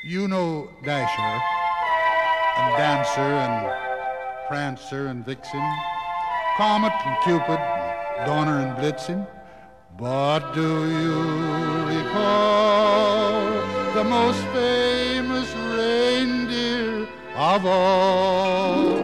You know Dasher and Dancer and Prancer and Vixen, Comet and Cupid, Donner and Blitzen. But do you recall the most famous reindeer of all?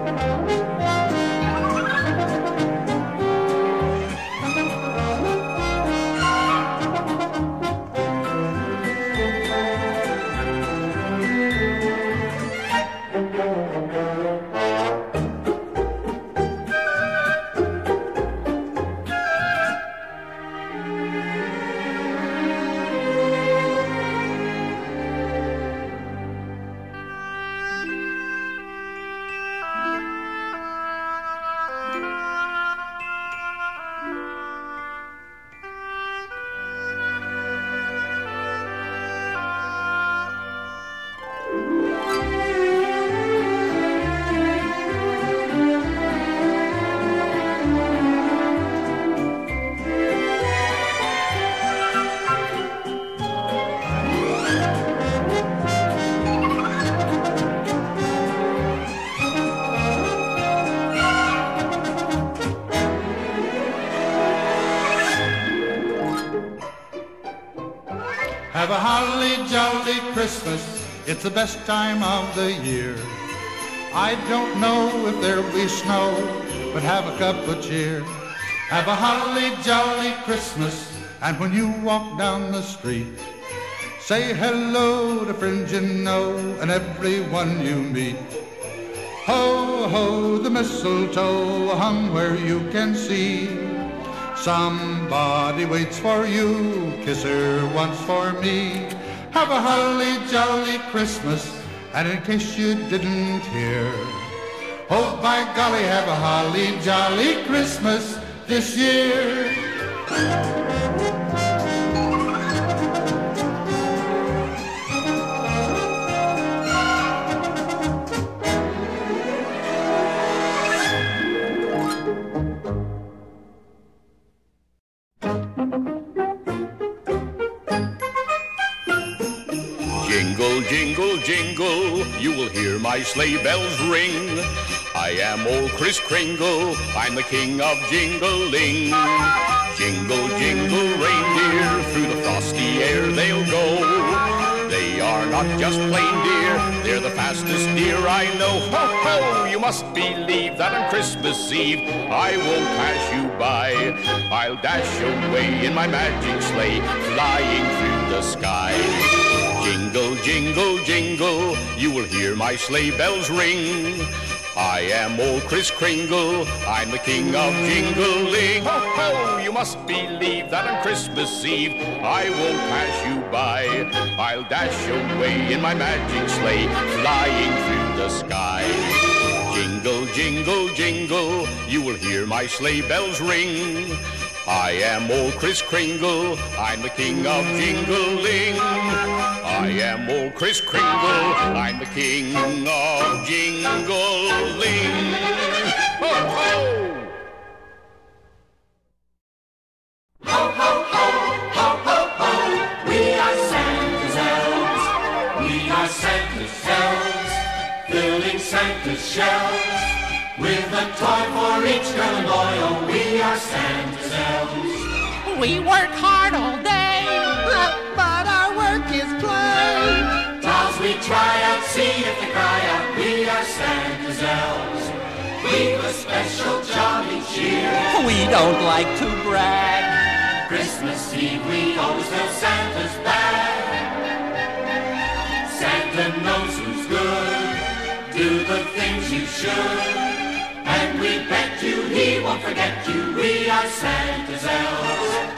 Have a holly jolly Christmas, it's the best time of the year. I don't know if there'll be snow, but have a cup of cheer. Have a holly jolly Christmas, and when you walk down the street, say hello to friends you know and everyone you meet. Ho, ho, the mistletoe hung where you can see. Somebody waits for you, kiss her once for me. Have a holly jolly Christmas, and in case you didn't hear, oh by golly, have a holly jolly Christmas this year. Jingle, jingle, jingle, you will hear my sleigh bells ring. I am old Kris Kringle, I'm the king of jingling. Jingle, jingle, reindeer, through the frosty air they'll go. They are not just plain deer, they're the fastest deer I know. Ho, ho, you must believe that on Christmas Eve I won't pass you by. I'll dash away in my magic sleigh, flying through the sky. Jingle, jingle, jingle, you will hear my sleigh bells ring. I am old Kris Kringle, I'm the king of jingling. Ho, ho, you must believe that on Christmas Eve I won't pass you by. I'll dash away in my magic sleigh, flying through the sky. Jingle, jingle, jingle, you will hear my sleigh bells ring. I am old Kris Kringle, I'm the king of jingling. I am old Kris Kringle, I'm the king of jingling. Ho, ho! Ho, ho, ho, ho, ho, ho, we are Santa's elves. We are Santa's elves, filling Santa's shelves with a toy for each girl and boy. Oh, we are Santa's elves. We work hard all day, but our work is play. Dolls we try out, see if they cry out. We are Santa's elves. We've a special job each year. We don't like to brag. Christmas Eve we always fill Santa's bag. Santa knows who's good, do the things you should. And we bet you he won't forget you. We are Santa's elves.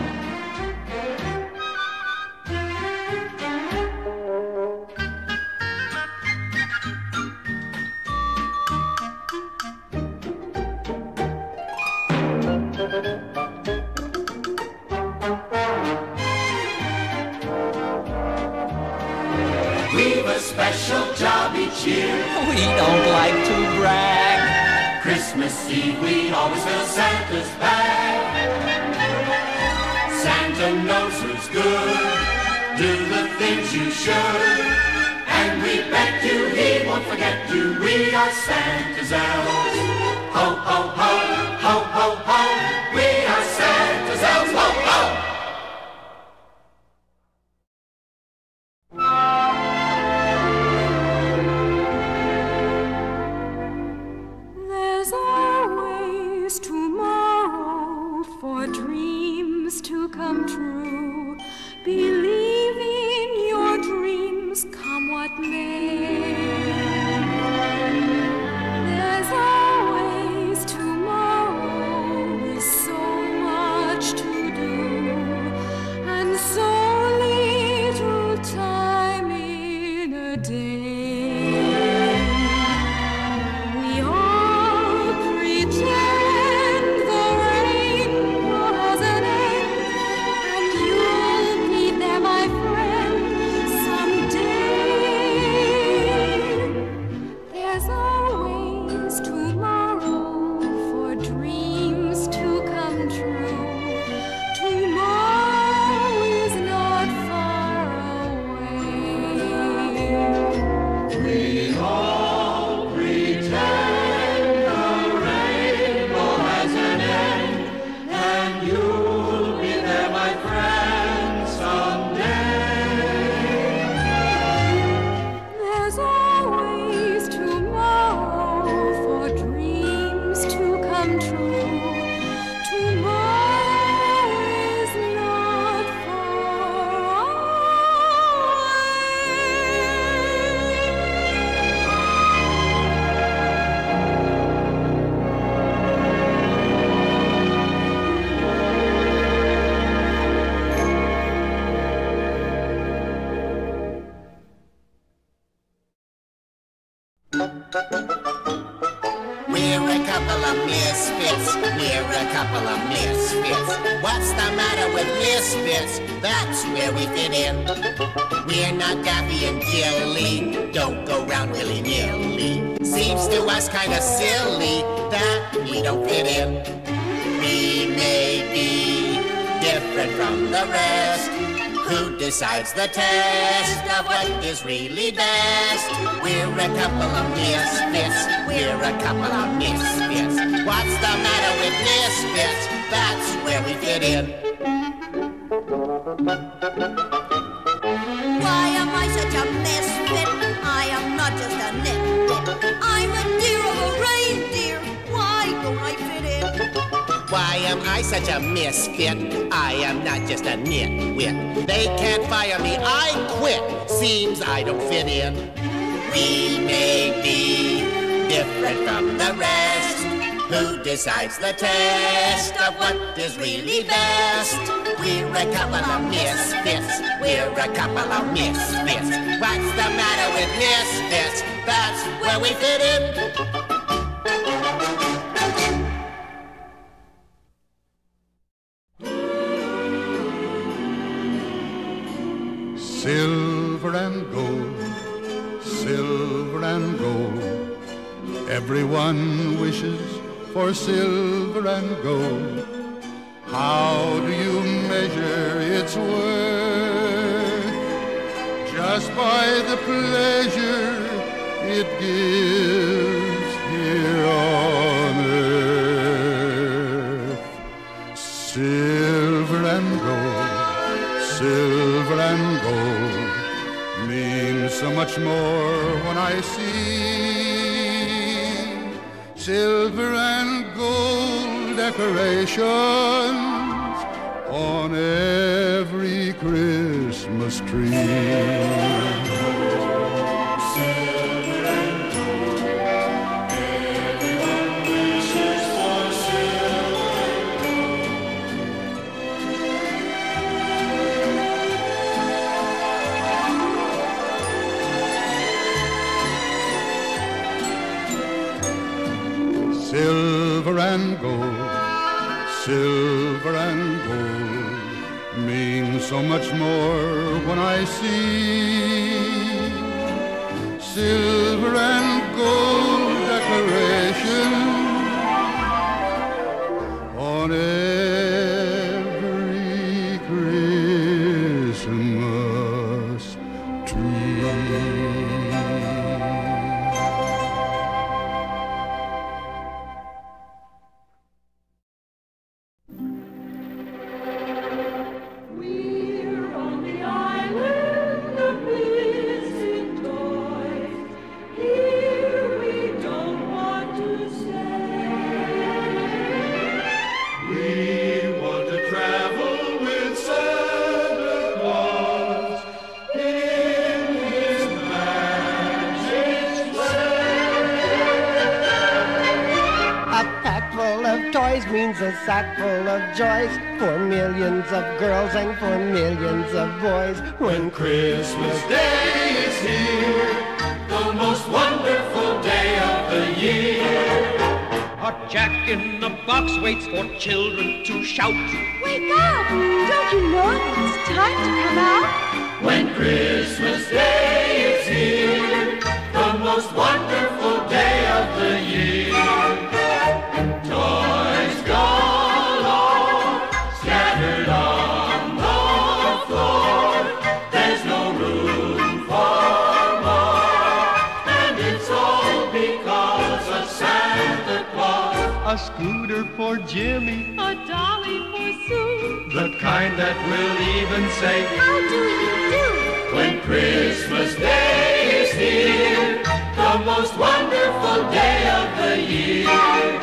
We've a special job each year. We don't like to brag. Christmas Eve we always fill Santa's bag. Santa knows who's good, do the things you should. And we bet you he won't forget you. We are Santa's elves. Ho, ho, ho, ho, ho, ho. We are Santa's elves. Ho, ho! There's always tomorrow for dreams to come true. Believe in your dreams, come what may. There's always tomorrow with so much to do and so little time in a day. We all pretend the rainbow has an end, and you'll be there, my friend, someday. There's always tomorrow for dreams to come true. Tomorrow is not far away. We all pretend the rainbow has an end, and you'll be there, my friend, someday. There's always tomorrow for dreams to come true. Tomorrow is not far We're a couple of misfits. We're a couple of misfits. What's the matter with misfits? That's where we fit in. We're not Daffy and Gilly. Don't go round willy-nilly. Seems to us kind of silly that we don't fit in. We may be different from the rest. Who decides the test of what is really best? We're a couple of misfits. We're a couple of misfits. What's the matter with misfits? That's where we fit in. Why am I such a misfit? I am not just a nitwit. I'm a dear of a reindeer. Why don't I fit in? Why am I such a misfit? I am not just a nitwit. They can't fire me, I quit. Seems I don't fit in. We may be different from the rest. Who decides the test of what is really best? We're a couple of misfits. We're a couple of misfits. What's the matter with misfits? That's where we fit in. Silver and gold, silver and gold. Everyone wishes for silver and gold. How do you measure its worth? Just by the pleasure it gives here on earth. Silver and gold, silver and gold means so much more when I see silver and gold decorations on every Christmas tree. Silver and gold, silver and gold means so much more when I see silver and gold decorations on every Christmas always means a sack full of joys for millions of girls and for millions of boys. When Christmas Day is here, the most wonderful day of the year. A Jack in the Box waits for children to shout. Wake up! Don't you know it's time to come out? When Christmas Day is here, the most wonderful day of the year. Toys galore, scattered on the floor. There's no room for more, and it's all because of Santa Claus. a scooter for Jimmy, A dolly for Sue. The kind that will even say, How do you do? when Christmas Day is here, the most wonderful day of the year.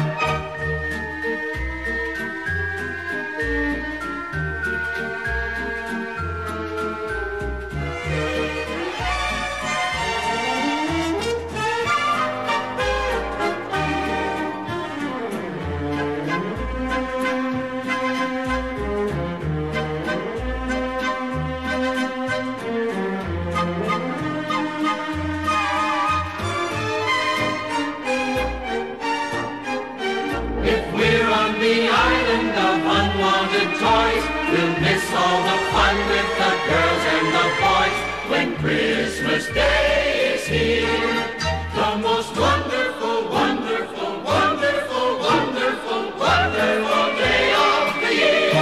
The island of unwanted toys, we'll miss all the fun with the girls and the boys. When Christmas Day is here, the most wonderful, wonderful, wonderful, wonderful, wonderful day of the year.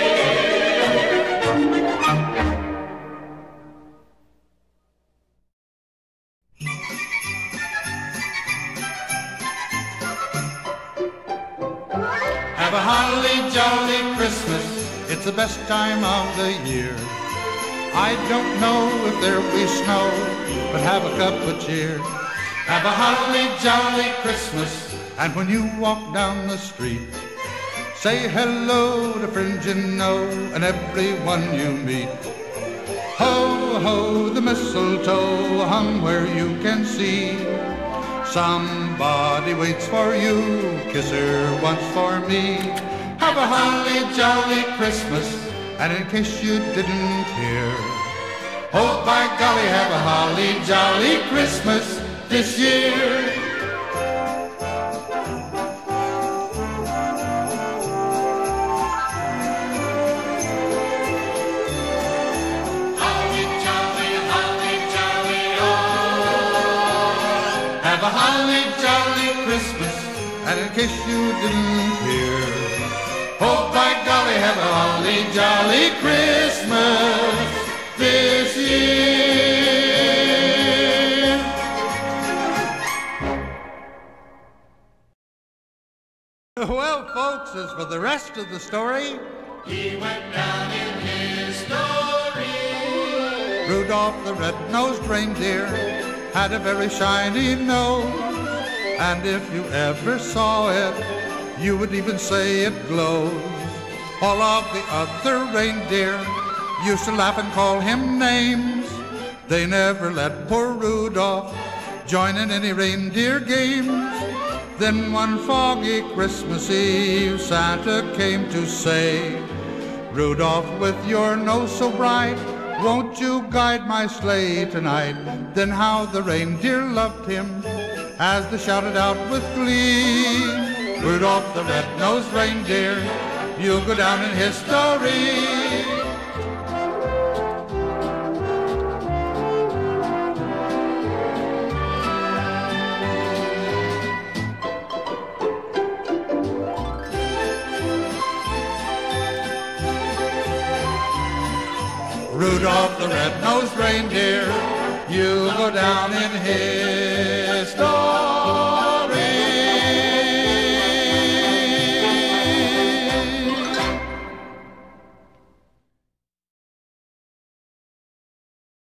Have a holly jolly Christmas, it's the best time of the year. I don't know if there'll be snow, but have a cup of cheer. Have a holly jolly Christmas, and when you walk down the street, say hello to friends you know and everyone you meet. Ho, ho, the mistletoe hung where you can see. Somebody waits for you, kiss her once for me. Have a holly jolly Christmas, and in case you didn't hear, oh by golly, have a holly jolly Christmas this year. Have a holly jolly Christmas, and in case you didn't hear, oh by golly, have a holly jolly Christmas this year. Well, folks, as for the rest of the story, He went down in history. Rudolph the Red-Nosed Reindeer had a very shiny nose, and if you ever saw it, you would even say it glows. All of the other reindeer used to laugh and call him names. They never let poor Rudolph join in any reindeer games. Then one foggy Christmas Eve, Santa came to say, Rudolph, with your nose so bright, won't you guide my sleigh tonight? Then how the reindeer loved him as they shouted out with glee, Rudolph the Red-Nosed Reindeer, you'll go down in history. Rudolph the Red-Nosed Reindeer, you'll go down in history.